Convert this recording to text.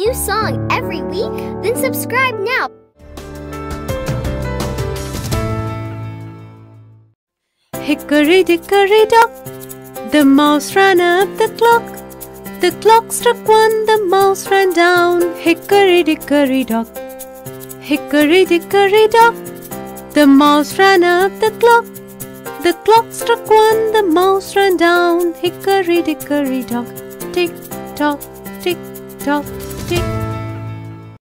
new song every week? Then subscribe now. Hickory dickory dock, the mouse ran up the clock. The clock struck one, the mouse ran down. Hickory dickory dock, hickory dickory dock, the mouse ran up the clock. The clock struck one, the mouse ran down. Hickory dickory dock, tick tock, tick tock, tick